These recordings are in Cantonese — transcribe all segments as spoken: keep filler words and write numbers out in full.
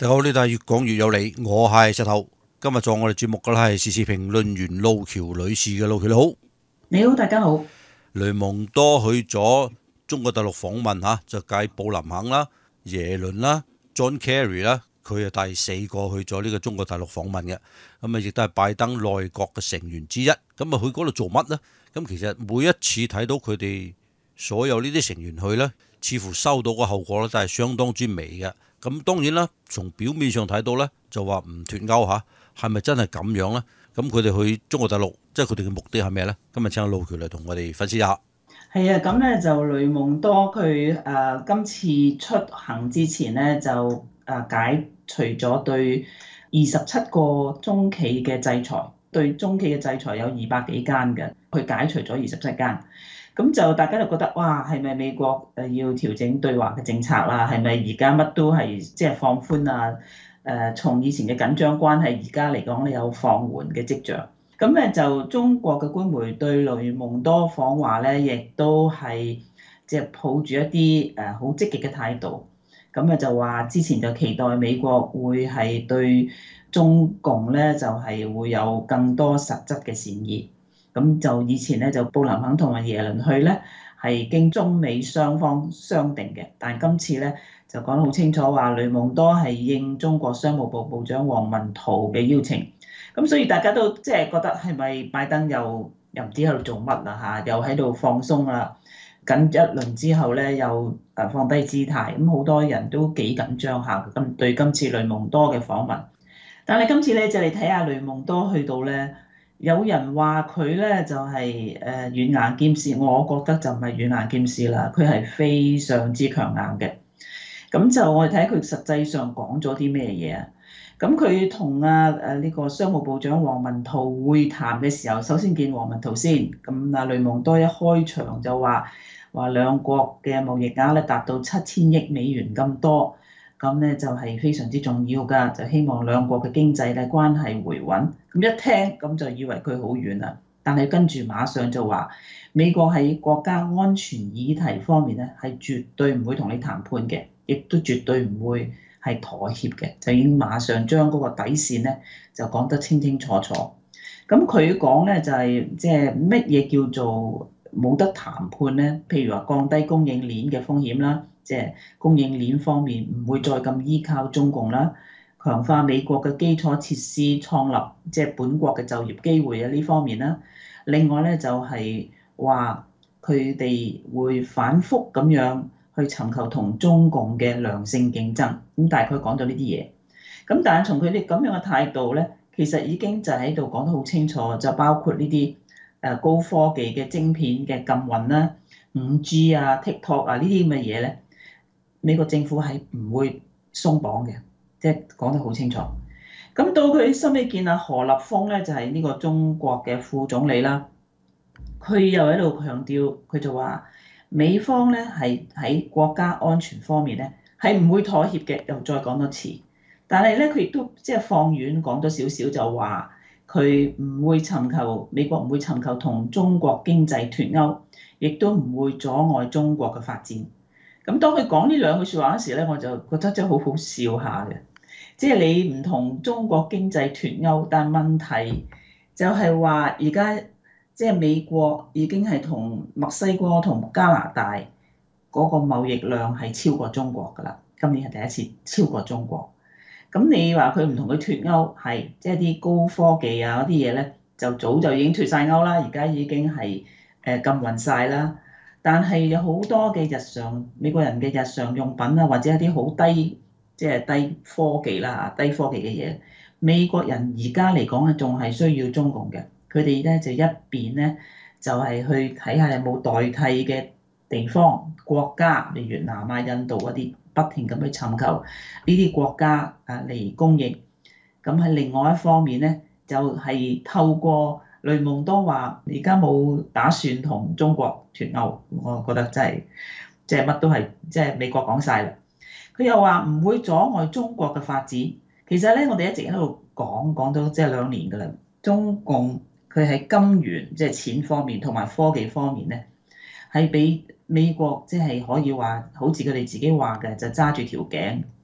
大家好，呢度係越講越有理，我係石頭。今日做我哋節目嘅咧係時事評論員路橋女士嘅。路橋你好。 你好，大家好。 雷蒙多去咗中國大陸訪問嚇，就繼布林肯啦、耶倫啦、John Kerry 啦，佢係第四個去咗呢個中國大陸訪問嘅。咁啊，亦都係拜登內閣嘅成員之一。咁啊，去嗰度做乜呢？咁其實每一次睇到佢哋所有呢啲成員去呢，似乎收到個後果咧都係相當之微嘅。咁當然啦，從表面上睇到呢，就話唔脫鈎嚇，係咪真係咁樣呢？咁佢哋去中國大陸，即係佢哋嘅目的係咩呢？今日請阿路橋嚟同我哋分析下。 係啊，咁咧就雷蒙多佢誒、呃、今次出行之前咧就誒、呃、解除咗對二十七個中企嘅制裁，對中企嘅制裁有二百幾間嘅，佢解除咗二十七間。咁就大家就覺得哇，係咪美國誒要調整對華嘅政策啦？係咪而家乜都係即係放寬啊？誒、呃，從以前嘅緊張關係，而家嚟講咧有放緩嘅跡象。咁咧就中國嘅官媒對雷蒙多訪華咧，亦都係即係抱住一啲誒好積極嘅態度。咁啊就話之前就期待美國會係對中共咧就係會有更多實質嘅善意。咁就以前咧就布林肯同埋耶倫去咧係經中美雙方商定嘅，但係今次咧就講得好清楚話雷蒙多係應中國商務部部長王文濤嘅邀請。咁所以大家都即係覺得係咪拜登又又唔知喺度做乜啦嚇，又喺度放鬆啦，緊一輪之後咧又誒放低姿態，咁好多人都幾緊張下咁對今次雷蒙多嘅訪問。但係今次咧就嚟睇下雷蒙多去到咧，有人話佢咧就係誒軟硬兼施，我覺得就唔係軟硬兼施啦，佢係非常之強硬嘅。咁就我哋睇下佢實際上講咗啲咩嘢啊？咁佢同啊誒呢個商務部長王文濤會談嘅時候，首先見王文濤先。咁啊雷蒙多一開場就話話兩國嘅貿易額咧達到七千億美元咁多，咁咧就係非常之重要㗎，就希望兩國嘅經濟咧關係回穩。咁一聽咁就以為佢好遠啦，但係跟住馬上就話美國喺國家安全議題方面咧係絕對唔會同你談判嘅，亦都絕對唔會係妥協嘅，就已經馬上將嗰個底線咧就講得清清楚楚。咁佢講咧就係即係乜嘢叫做冇得談判咧？譬如話降低供應鏈嘅風險啦，即係供應鏈方面唔會再咁依靠中共啦，強化美國嘅基礎設施創立即係本國嘅就業機會啊呢方面啦。另外咧就係話佢哋會反覆咁樣去尋求同中共嘅良性競爭，咁大概講到呢啲嘢。咁但係從佢哋咁樣嘅態度咧，其實已經就喺度講得好清楚，就包括呢啲誒高科技嘅晶片嘅禁運啦、五 G 啊、TikTok 啊呢啲咁嘅嘢咧，美國政府係唔會鬆綁嘅，即係講得好清楚。咁到佢收尾見阿何立峰咧，就係呢個中國嘅副總理啦，佢又喺度強調，佢就話美方咧係喺國家安全方面咧係唔會妥協嘅，又再講多次。但係咧佢亦都即係放遠講咗少少，就話佢唔會尋求美國唔會尋求同中國經濟脫鈎，亦都唔會阻礙中國嘅發展。咁當佢講呢兩句説話嗰時咧，我就覺得真係好好笑下嘅。即係你唔同中國經濟脫鈎，但問題就係話而家即係美國已經係同墨西哥同加拿大嗰個貿易量係超過中國㗎啦。今年係第一次超過中國。咁你話佢唔同佢脫鈎，係即係啲高科技啊嗰啲嘢咧，就早就已經脫晒鈎啦。而家已經係誒禁運晒啦。但係有好多嘅日常美國人嘅日常用品啊，或者一啲好低即係低科技啦、低科技嘅嘢，美國人而家嚟講咧，仲係需要中共嘅。佢哋咧就一邊咧就係去睇下有冇代替嘅地方國家，例如越南啊、印度嗰啲，不停咁去尋求呢啲國家啊嚟供應。咁喺另外一方面咧，就係透過雷蒙多話，而家冇打算同中國脫鈎，我覺得真係即係乜都係即係美國講晒啦。佢又話唔會阻礙中國嘅發展。其實咧，我哋一直喺度講講到即係兩年㗎啦。中共佢喺金元即係錢方面同埋科技方面咧，係比美國即係可以話好似佢哋自己話嘅就揸住條頸。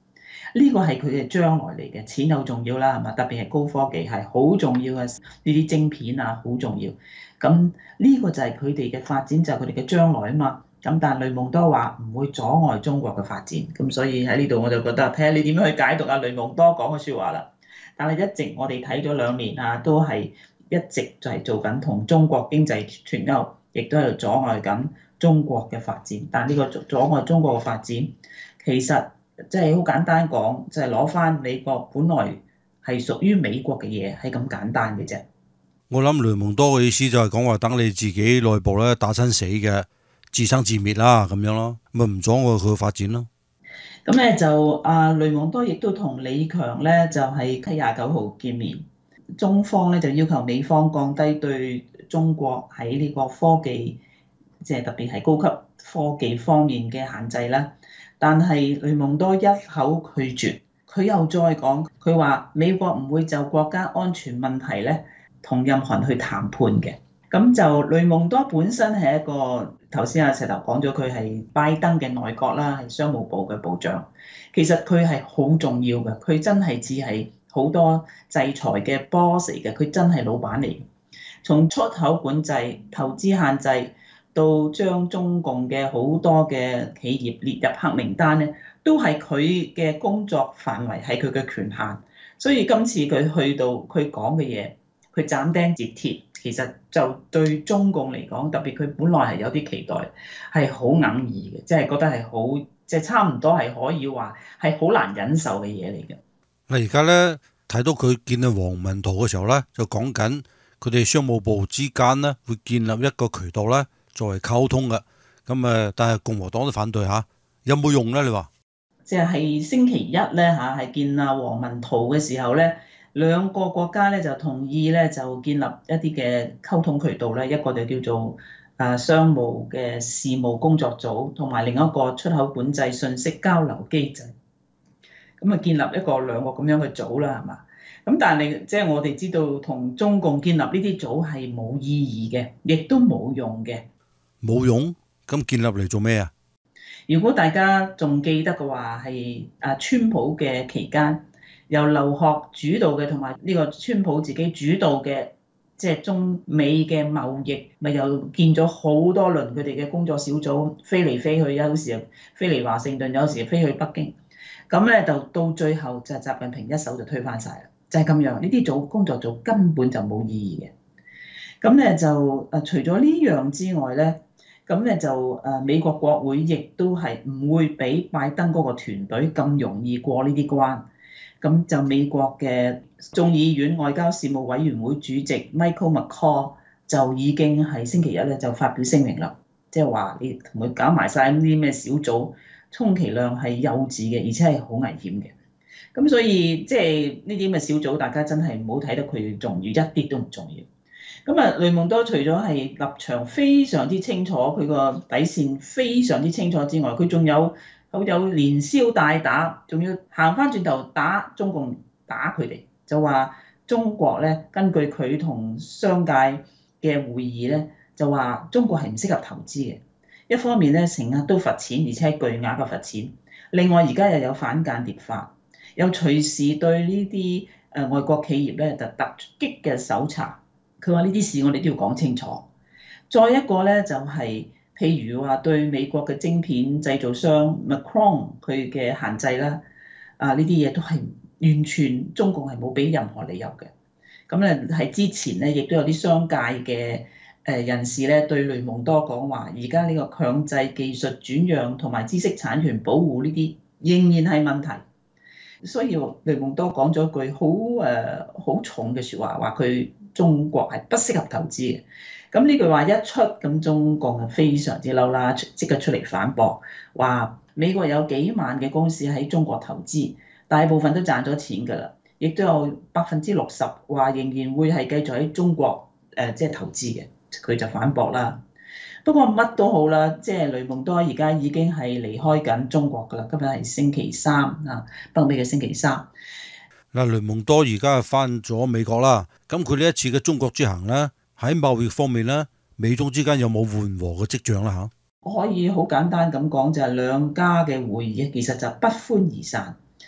呢個係佢嘅將來嚟嘅，錢好重要啦，係嘛？特別係高科技係好重要嘅，呢啲晶片啊好重要。咁呢個就係佢哋嘅發展，就係佢哋嘅將來啊嘛。咁但係雷蒙多話唔會阻礙中國嘅發展，咁所以喺呢度我就覺得睇下你點樣去解讀阿雷蒙多講嘅説話啦。但係一直我哋睇咗兩年啊，都係一直就係做緊同中國經濟脫鈎，亦都喺度阻礙緊中國嘅發展。但係呢個阻阻礙中國嘅發展，其實即係好簡單講，就係攞翻美國本來係屬於美國嘅嘢，係咁簡單嘅啫。 我諗雷蒙多嘅意思就係講話等你自己內部咧打親死嘅，自生自滅啦咁樣咯，咪唔阻礙佢嘅發展咯。 咁咧就阿雷蒙多亦都同李強咧就係喺廿九號見面，中方咧就要求美方降低對中國喺呢個科技，即係特別係高級科技方面嘅限制啦。但係雷蒙多一口拒絕，佢又再講，佢話美國唔會就國家安全問題咧同任何人去談判嘅。咁就雷蒙多本身係一個頭先阿石頭講咗，佢係拜登嘅內閣啦，係商務部嘅部長。其實佢係好重要嘅，佢真係只係好多制裁嘅 boss 嚟嘅，佢真係老闆嚟。從出口管制、投資限制到將中共嘅好多嘅企業列入黑名單咧，都係佢嘅工作範圍，係佢嘅權限。所以今次佢去到佢講嘅嘢，佢斬釘截鐵。其實就對中共嚟講，特別佢本來係有啲期待，係好哽耳嘅，即係覺得係好，即係差唔多係可以話係好難忍受嘅嘢嚟嘅。 嗱，而家咧睇到佢見到黃文濤嘅時候咧，就講緊佢哋商務部之間咧會建立一個渠道咧作為溝通嘅。咁誒，但係共和黨都反對嚇，有冇用咧？你話？ 即係星期一咧嚇，係見阿黃文濤嘅時候咧。兩個國家咧就同意咧就建立一啲嘅溝通渠道咧，一個就叫做啊商務嘅事務工作組，同埋另一個出口管制信息交流機制。咁啊建立一個兩個咁樣嘅組啦，係嘛？咁但係即係我哋知道同中共建立呢啲組係冇意義嘅，亦都冇用嘅。 冇用？咁建立嚟做咩啊？ 如果大家仲記得嘅話，係啊川普嘅期間。由劉鶴主導嘅，同埋呢個川普自己主導嘅，即係中美嘅貿易，咪又見咗好多輪佢哋嘅工作小組飛嚟飛去，有時飛嚟華盛頓，有時飛去北京。咁咧就到最後就習近平一手就推翻晒啦，就係咁樣。呢啲組工作組根本就冇意義嘅。咁咧就誒除咗呢樣之外咧，咁咧就誒美國國會亦都係唔會俾拜登嗰個團隊咁容易過呢啲關。咁就美國嘅眾議院外交事務委員會主席 Michael McCaul 就已經係星期一咧就發表聲明啦，即係話你同佢搞埋晒呢啲咩小組，充其量係幼稚嘅，而且係好危險嘅。咁所以即係呢啲咁嘅小組，大家真係唔好睇得佢重要，一啲都唔重要。咁啊，雷蒙多除咗係立場非常之清楚，佢個底線非常之清楚之外，佢仲有。好有連消帶打，仲要行翻轉頭打中共，打佢哋，就話中國咧，根據佢同商界嘅會議咧，就話中國係唔適合投資嘅。一方面咧，成日都罰錢，而且係巨額嘅罰錢。另外而家又有反間諜法，又隨時對呢啲誒外國企業咧就突擊嘅搜查。佢話呢啲事我哋都要講清楚。再一個咧就係、是。譬如話對美國嘅晶片製造商 Micron 佢嘅限制啦，啊呢啲嘢都係完全中共係冇俾任何理由嘅。咁咧喺之前咧，亦都有啲商界嘅誒人士咧對雷蒙多講話，而家呢個強制技術轉讓同埋知識產權保護呢啲仍然係問題。所以雷蒙多講咗句好誒好重嘅説話，話佢中國係不適合投資嘅。咁呢句話一出，咁中共係非常之嬲啦，即刻出嚟反駁，話美國有幾萬嘅公司喺中國投資，大部分都賺咗錢㗎啦，亦都有百分之六十話仍然會係繼續喺中國誒即係投資嘅，佢就反駁啦。不過乜都好啦，即係雷蒙多而家已經係離開緊中國㗎啦，今日係星期三啊，北美嘅星期三。 嗱，雷蒙多而家係翻咗美國啦，咁佢呢一次嘅中國之行咧？喺貿易方面咧，美中之間有冇緩和嘅跡象啦？嚇， 我可以好簡單咁講，就係兩家嘅會議其實就不歡而散。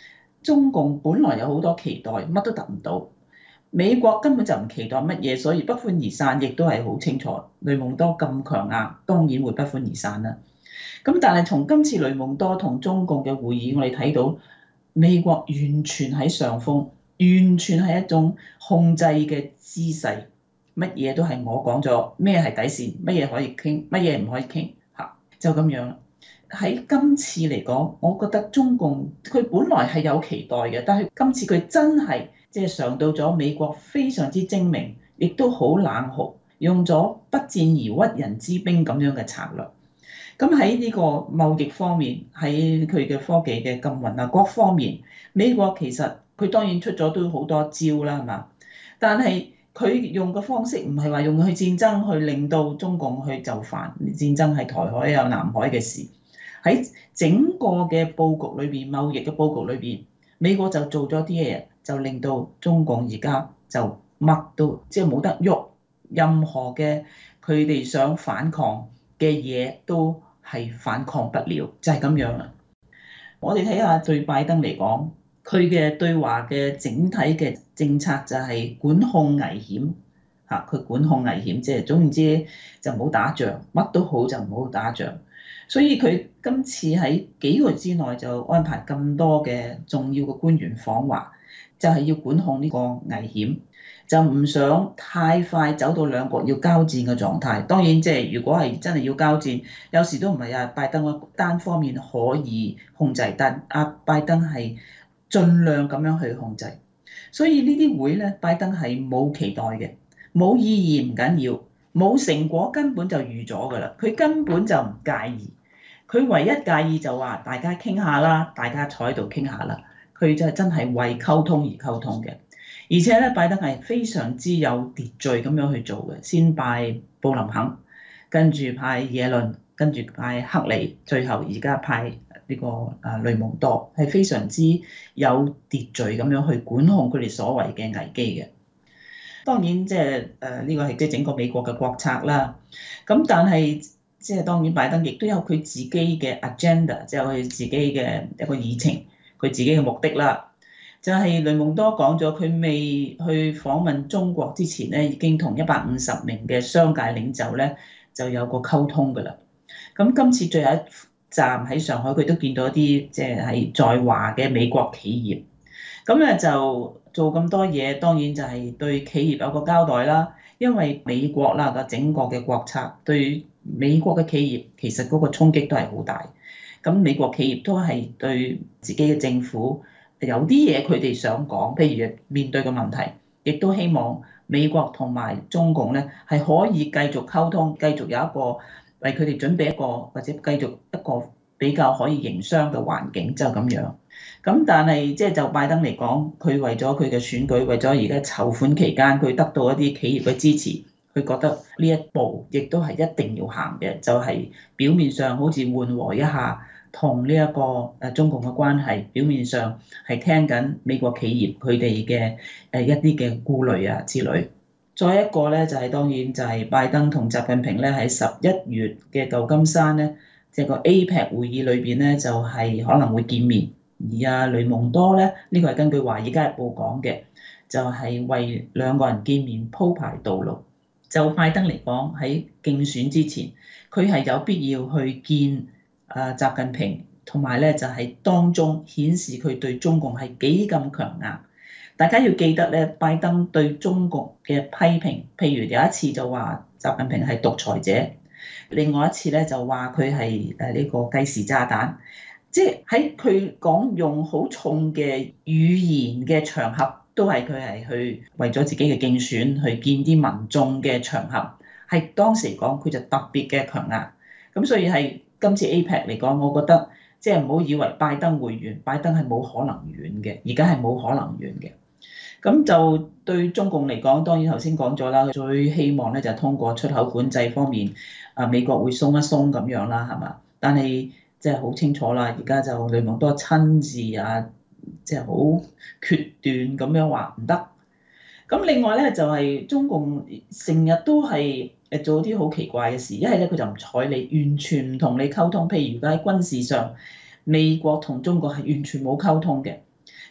中共本來有好多期待，乜都得唔到。美國根本就唔期待乜嘢，所以不歡而散，亦都係好清楚。雷蒙多咁強硬，當然會不歡而散啦。咁但係從今次雷蒙多同中共嘅會議，我哋睇到美國完全喺上風，完全係一種控制嘅姿勢，乜嘢都係我講咗，咩係底線，乜嘢可以傾，乜嘢唔可以傾，嚇就咁樣啦。喺今次嚟講，我覺得中共佢本來係有期待嘅，但係今次佢真係即係嘗到咗美國非常之精明，亦都好冷酷，用咗不戰而屈人之兵咁樣嘅策略。咁喺呢個貿易方面，喺佢嘅科技嘅禁運啊，各方面，美國其實佢當然出咗都好多招啦，係嘛？但係佢用嘅方式唔係話用去戰爭去令到中共去就範，戰爭係台海有南海嘅事。喺整個嘅佈局裏邊，貿易嘅佈局裏邊，美國就做咗啲嘢，就令到中共而家就乜都即係冇得喐，任何嘅佢哋想反抗嘅嘢都係反抗不了，就係咁樣啦。我哋睇下對拜登嚟講，佢嘅對華嘅整體嘅政策就係管控危險嚇，佢管控危險，即係總言之就唔好打仗，乜都好就唔好打仗。所以佢今次喺幾個月之內就安排咁多嘅重要嘅官員訪華，就係要管控呢個危險。就唔想太快走到兩國要交戰嘅狀態。當然，即係如果係真係要交戰，有時都唔係啊拜登單方面可以控制，但阿拜登係盡量咁樣去控制。所以呢啲會咧，拜登係冇期待嘅，冇意義唔緊要，冇成果根本就預咗㗎啦。佢根本就唔介意，佢唯一介意就話大家傾下啦，大家坐喺度傾下啦。佢就係真係為溝通而溝通嘅。而且咧，拜登係非常之有秩序咁樣去做嘅，先派布林肯，跟住派耶倫，跟住派克里，最後而家派呢個啊雷蒙多，係非常之有秩序咁樣去管控佢哋所謂嘅危機嘅。當然即係誒呢個係即係整個美國嘅國策啦。咁但係即係當然拜登亦都有佢自己嘅 agenda，即係佢自己嘅一個議程，佢自己嘅目的啦。就係雷蒙多講咗，佢未去訪問中國之前咧，已經同一百五十名嘅商界領袖咧就有個溝通㗎啦。咁今次最後一站喺上海，佢都見到一啲即係係在華嘅美國企業。咁咧就做咁多嘢，當然就係對企業有個交代啦。因為美國啦個整個嘅國策對美國嘅企業其實嗰個衝擊都係好大。咁美國企業都係對自己嘅政府。有啲嘢佢哋想講，譬如面對嘅問題，亦都希望美國同埋中共咧係可以繼續溝通，繼續有一個為佢哋準備一個或者繼續一個比較可以營商嘅環境，就咁樣。咁但係即係就拜登嚟講，佢為咗佢嘅選舉，為咗而家籌款期間，佢得到一啲企業嘅支持，佢覺得呢一步亦都係一定要行嘅，就係表面上好似緩和一下。同呢一個誒中共嘅關係，表面上係聽緊美國企業佢哋嘅誒一啲嘅顧慮啊之類。再一個咧就係當然就係拜登同習近平咧喺十一月嘅舊金山咧，即係個 A P E C 會議裏邊咧就係可能會見面。而阿雷蒙多咧呢個係根據《華爾街日報》講嘅，就係為兩個人見面鋪排道路。就拜登嚟講喺競選之前，佢係有必要去見。誒習近平同埋咧就係當中顯示佢對中共係幾咁強硬。大家要記得咧，拜登對中國嘅批評，譬如有一次就話習近平係獨裁者，另外一次咧就話佢係誒呢個計時炸彈。即係喺佢講用好重嘅語言嘅場合，都係佢係去為咗自己嘅競選去見啲民眾嘅場合，係當時講佢就特別嘅強硬。咁所以係。今次 A P E C 嚟講，我覺得即係唔好以為拜登會完，拜登係冇可能完嘅，而家係冇可能完嘅。咁就對中共嚟講，當然頭先講咗啦，最希望咧就係通過出口管制方面，啊美國會鬆一鬆咁樣啦，係嘛？但係即係好清楚啦，而家就雷蒙多親自啊，即係好決斷咁樣話唔得。咁另外咧就係中共成日都係誒做啲好奇怪嘅事，一係咧佢就唔睬你，完全唔同你溝通。譬如而家喺軍事上，美國同中國係完全冇溝通嘅。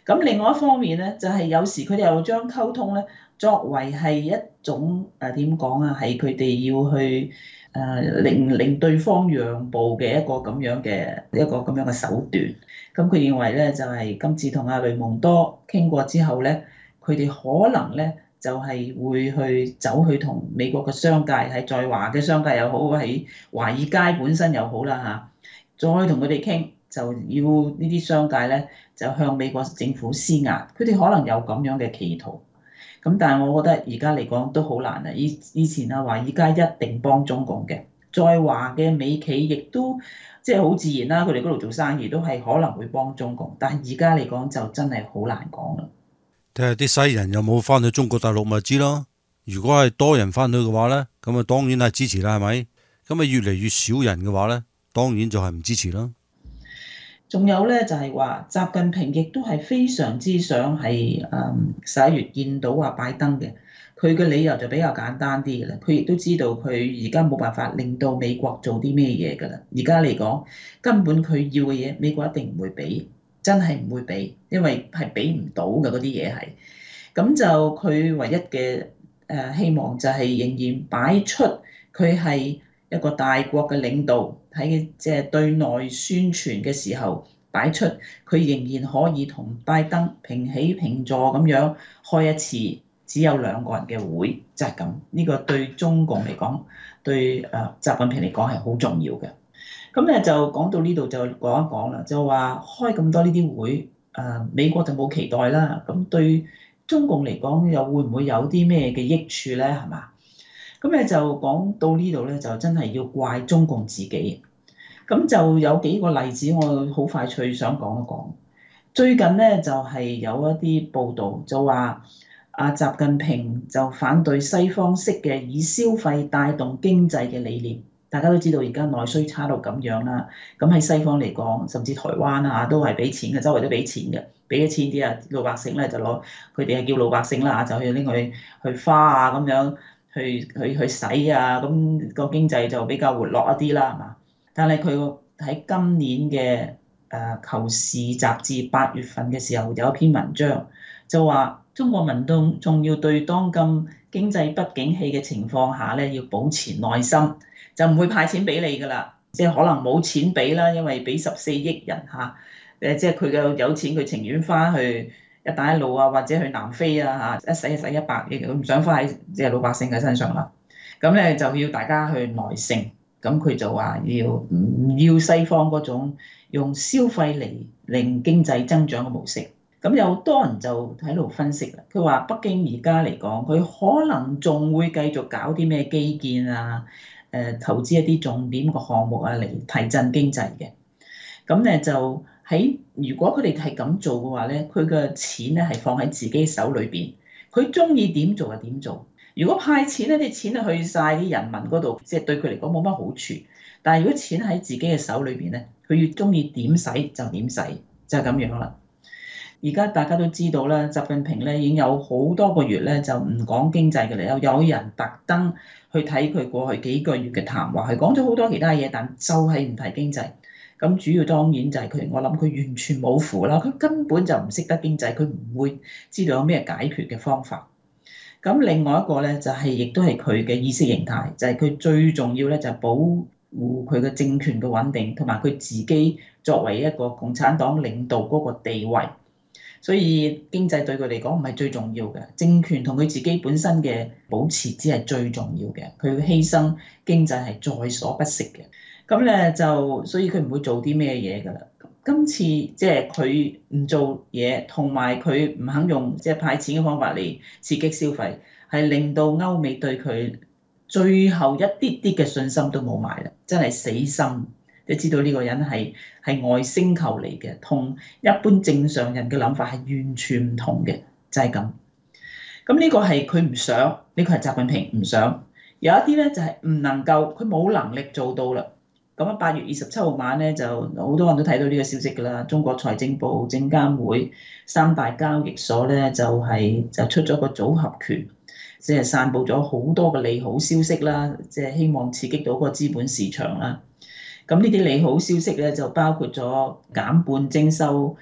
咁另外一方面咧，就係、是、有時佢哋又將溝通咧作為係一種誒點講啊，係佢哋要去誒、呃、令令對方讓步嘅一個咁樣嘅一個咁樣嘅手段。咁佢認為咧就係、是、今次同阿雷蒙多傾過之後咧，佢哋可能咧就係、是、會去走去同美國嘅商界，喺在華嘅商界又好，喺華爾街本身又好啦嚇，再同佢哋傾，就要呢啲商界咧就向美國政府施壓，佢哋可能有咁樣嘅企圖。咁但係我覺得而家嚟講都好難啊！以以前啊華爾街一定幫中共嘅，在華嘅美企亦都即係好自然啦，佢哋嗰度做生意都係可能會幫中共，但係而家嚟講就真係好難講啦。 睇下啲西人有冇翻去中國大陸咪知咯。如果係多人翻去嘅話咧，咁啊當然係支持啦，係咪？咁啊越嚟越少人嘅話咧，當然就係唔支持啦。 仲有咧就係話，習近平亦都係非常之想係誒十一月見到阿拜登嘅。佢嘅理由就比較簡單啲嘅啦。佢亦都知道佢而家冇辦法令到美國做啲咩嘢㗎啦。而家嚟講，根本佢要嘅嘢，美國一定唔會俾，真係唔會俾，因為係俾唔到嘅嗰啲嘢係。咁就佢唯一嘅誒希望就係仍然擺出佢係一個大國嘅領導，喺即係對內宣傳嘅時候擺出佢仍然可以同拜登平起平坐咁樣開一次只有兩個人嘅會，就係咁。呢個對中共嚟講，對誒習近平嚟講係好重要嘅。咁咧就講到呢度就講一講啦，就話開咁多呢啲會，誒美國就冇期待啦。咁對中共嚟講又會唔會有啲咩嘅益處咧？係嘛？咁咧就講到呢度咧，就真係要怪中共自己。咁就有幾個例子，我好快脆想講一講。最近咧就係有一啲報道就話，阿習近平就反對西方式嘅以消費帶動經濟嘅理念。大家都知道而家內需差到咁樣啦，咁喺西方嚟講，甚至台灣啊都係俾錢嘅，周圍都俾錢嘅，俾咗錢啲啊老百姓咧就攞，佢哋係叫老百姓啦，就去拎去去花啊咁樣。去去去使啊，咁個經濟就比較活絡一啲啦，係嘛？但係佢喺今年嘅誒《求是》雜誌八月份嘅時候有一篇文章，就話中國民眾仲要對當今經濟不景氣嘅情況下咧，要保持耐心，就唔會派錢俾你㗎啦，即係可能冇錢俾啦，因為俾十四億人嚇，誒即係佢嘅有錢，佢情願花去一帶一路啊，或者去南非啊嚇，一使就使一百億，佢唔想花喺即係老百姓嘅身上啦。咁咧就要大家去耐性。咁佢就話要唔要西方嗰種用消費嚟令經濟增長嘅模式。咁有多人就喺度分析啦。佢話北京而家嚟講，佢可能仲會繼續搞啲咩基建啊，誒投資一啲重點嘅項目啊嚟提振經濟嘅。咁咧就喺如果佢哋係咁做嘅話咧，佢嘅錢咧係放喺自己手裏邊，佢中意點做就點做。如果派錢咧，啲錢去晒啲人民嗰度，即係對佢嚟講冇乜好處。但係如果錢喺自己嘅手裏邊咧，佢越中意點使就點使，就係咁樣啦。而家大家都知道啦，習近平咧已經有好多個月咧就唔講經濟嘅啦，有有人特登去睇佢過去幾個月嘅談話，係講咗好多其他嘢，但就係唔提經濟。咁主要當然就係佢，我諗佢完全冇符啦，佢根本就唔識得經濟，佢唔會知道有咩解決嘅方法。咁另外一個咧就係亦都係佢嘅意識形態，就係佢最重要咧就係保護佢嘅政權嘅穩定，同埋佢自己作為一個共產黨領導嗰個地位。所以經濟對佢嚟講唔係最重要嘅，政權同佢自己本身嘅保持只係最重要嘅。佢犧牲經濟係在所不惜嘅。咁咧就所以佢唔會做啲咩嘢㗎啦。今次即係佢唔做嘢，同埋佢唔肯用即係派錢嘅方法嚟刺激消費，係令到歐美對佢最後一啲啲嘅信心都冇埋啦，真係死心。你知道呢個人係係外星球嚟嘅，同一般正常人嘅諗法係完全唔同嘅，就係咁。咁呢個係佢唔想，呢個係習近平唔想。有一啲咧就係唔能夠，佢冇能力做到啦。咁啊，八月二十七號晚咧，就好多人都睇到呢個消息㗎啦。中國財政部、證監會三大交易所咧，就係就出咗個組合拳，即係散佈咗好多嘅利好消息啦，即係希望刺激到個資本市場啦。咁呢啲利好消息咧，就包括咗減半徵收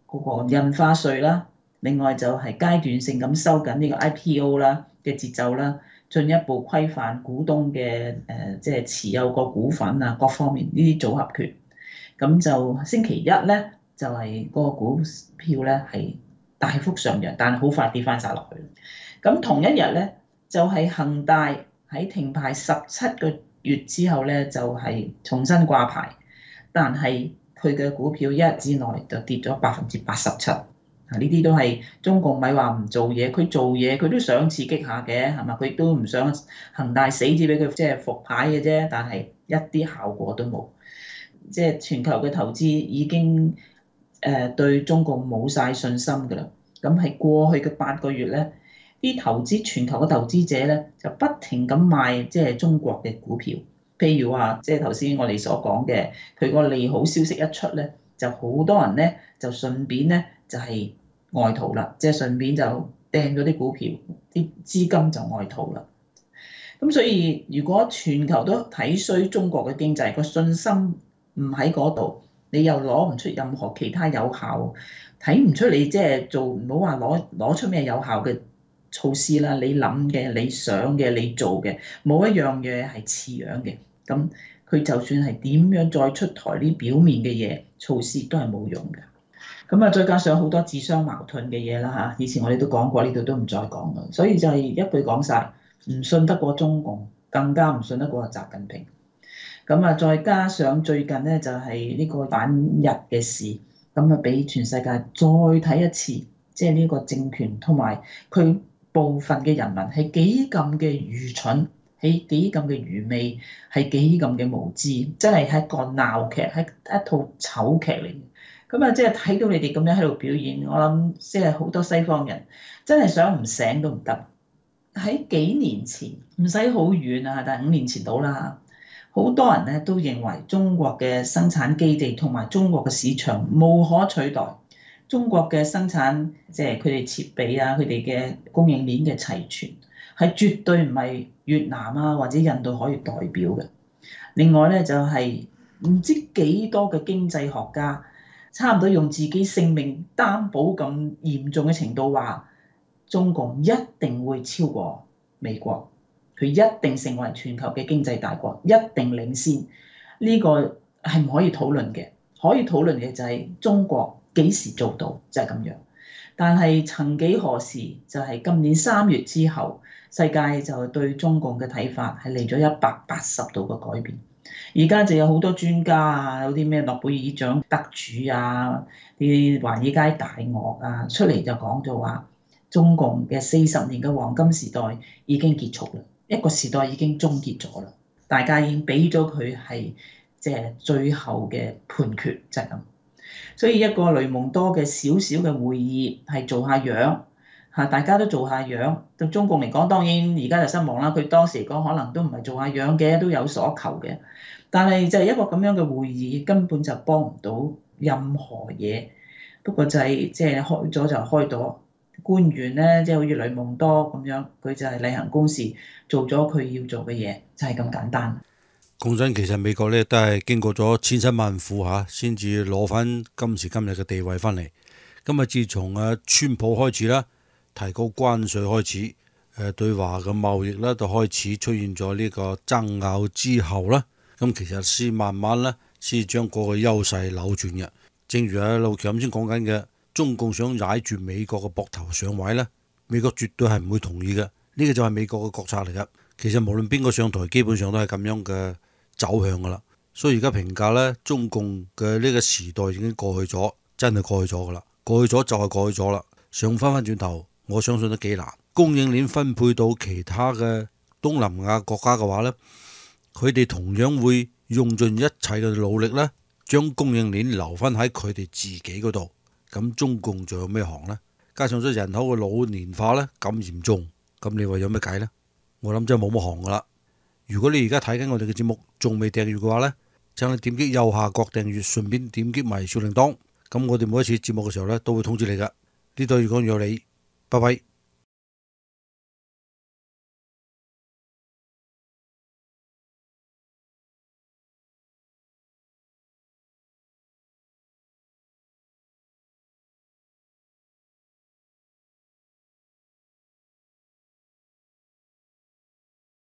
嗰個印花稅啦，另外就係階段性咁收緊呢個 I P O 啦嘅節奏啦，進一步規範股東嘅誒即係持有個股份啊各方面呢啲組合權。咁就星期一咧就係嗰個股票咧係大幅上揚，但係好快跌翻晒落去。咁同一日咧就係恒大喺停牌十七個月之後咧就係重新掛牌，但係佢嘅股票一日之內就跌咗百分之八十七。啊！呢啲都係中共咪話唔做嘢，佢做嘢佢都想刺激下嘅，係嘛？佢亦都唔想恒大死至俾佢即係復牌嘅啫，但係一啲效果都冇。即係全球嘅投資已經誒對中共冇晒信心㗎啦。咁係過去嘅八個月咧，啲投資全球嘅投資者咧就不停咁賣即係中國嘅股票。譬如話，即係頭先我哋所講嘅，佢個利好消息一出咧，就好多人咧就順便咧就係外逃啦，即係順便就掟咗啲股票，啲資金就外逃啦。咁所以如果全球都睇衰中國嘅經濟，個信心唔喺嗰度，你又攞唔出任何其他有效，睇唔出你即係做唔好話攞攞出咩有效嘅措施啦。你諗嘅、你想嘅、你做嘅，冇一樣嘢係似樣嘅。咁佢就算係點樣再出台啲表面嘅嘢措施，都係冇用嘅。咁啊，再加上好多自相矛盾嘅嘢啦嚇，以前我哋都講過，呢度都唔再講啦。所以就係一句講晒，唔信得過中共，更加唔信得過習近平。咁啊，再加上最近咧就係呢個反日嘅事，咁啊俾全世界再睇一次，即係呢個政權同埋佢部分嘅人民係幾咁嘅愚蠢，係幾咁嘅愚昧，係幾咁嘅無知，真係係一個鬧劇，係一套醜劇嚟嘅。咁啊，即係睇到你哋咁樣喺度表演，我諗即係好多西方人真係想唔醒都唔得。喺幾年前唔使好遠啊，但係五年前到啦，好多人咧都認為中國嘅生產基地同埋中國嘅市場無可取代。中國嘅生產即係佢哋設備啊，佢哋嘅供應鏈嘅齊全，係絕對唔係越南啊或者印度可以代表嘅。另外咧就係唔知幾多嘅經濟學家，差唔多用自己性命擔保咁嚴重嘅程度話，中共一定會超過美國，佢一定成為全球嘅經濟大國，一定領先。呢個係唔可以討論嘅，可以討論嘅就係中國幾時做到，就係咁樣。但係曾幾何時，就係今年三月之後，世界就對中共嘅睇法係嚟咗一百八十度嘅改變。而家就有好多專家啊，有啲咩諾貝爾獎得主啊，啲華爾街大鱷啊，出嚟就講咗話，中共嘅四十年嘅黃金時代已經結束啦，一個時代已經終結咗啦，大家已經俾咗佢係即係最後嘅判決，就係咁。所以一個雷蒙多嘅小小嘅會議係做下樣嚇，大家都做下樣。對中共嚟講，當然而家就失望啦。佢當時嚟講可能都唔係做下樣嘅，都有所求嘅。但係就係一個咁樣嘅會議，根本就幫唔到任何嘢。不過就係即係開咗就開咗，官員咧即係好似雷蒙多咁樣，佢就係例行公事，做咗佢要做嘅嘢，就係咁簡單。 講真，其實美國咧都係經過咗千辛萬苦嚇，先至攞翻今時今日嘅地位翻嚟。咁啊，自從啊川普開始啦，提高關稅開始，誒對華嘅貿易咧就開始出現咗呢個爭拗之後啦，咁其實先慢慢咧先將嗰個優勢扭轉嘅。正如阿老喬啱先講緊嘅，中共想踩住美國嘅膊頭上位咧，美國絕對係唔會同意嘅。呢個就係美國嘅國策嚟㗎。其實無論邊個上台，基本上都係咁樣嘅走向㗎啦。所以而家評價咧，中共嘅呢個時代已經過去咗，真係過去咗㗎啦。過去咗就係過去咗啦，想翻翻轉頭，我相信都幾難。供應鏈分配到其他嘅東南亞國家嘅話咧，佢哋同樣會用盡一切嘅努力咧，將供應鏈留翻喺佢哋自己嗰度。咁中共仲有咩行呢？加上咗人口嘅老年化咧咁嚴重，咁你話有咩計呢？我諗真係冇乜行噶啦。如果你而家睇緊我哋嘅節目仲未訂閱嘅話呢，請你點擊右下角訂閱，順便點擊埋小鈴鐺。咁我哋每一次節目嘅時候咧，都會通知你噶。呢度如果有你，拜拜。